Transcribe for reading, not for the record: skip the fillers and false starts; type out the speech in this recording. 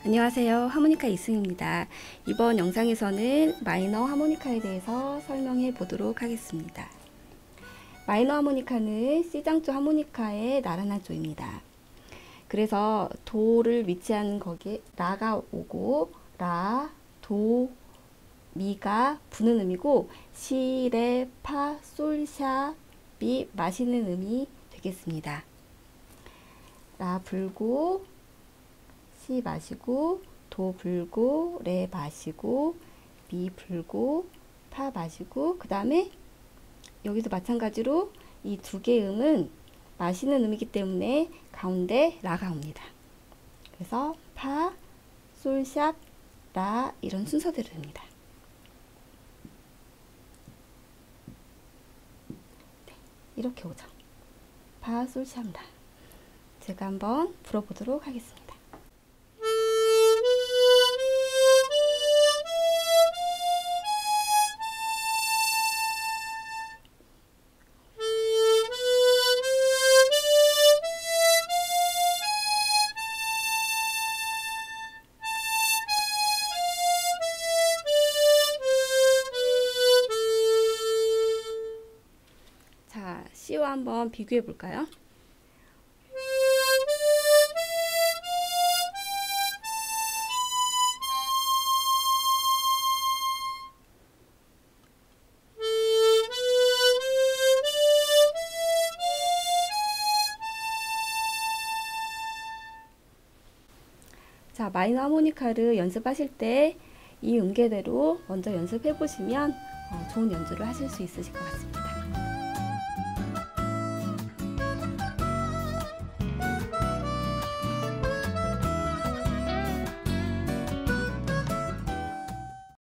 안녕하세요. 하모니카 이승입니다. 이번 영상에서는 마이너 하모니카에 대해서 설명해 보도록 하겠습니다. 마이너 하모니카는 C장조 하모니카의 나란한 조입니다. 그래서 도를 위치하는 거기에 라가 오고 라, 도, 미가 부는 음이고 시, 레, 파, 솔, 샤, 미 마시는 음이 되겠습니다. 라 불고 시 마시고 도 불고 레 마시고 미 불고 파 마시고 그 다음에 여기도 마찬가지로 이 두 개의 음은 마시는 음이기 때문에 가운데 라가 옵니다. 그래서 파, 솔, 샵, 라 이런 순서대로 됩니다. 네, 이렇게 오죠. 파, 솔, 샵, 라. 제가 한번 불어보도록 하겠습니다. 자, C와 한번 비교해 볼까요? 자, 마이너 하모니카를 연습하실 때 이 음계대로 먼저 연습해 보시면 좋은 연주를 하실 수 있으실 것 같습니다.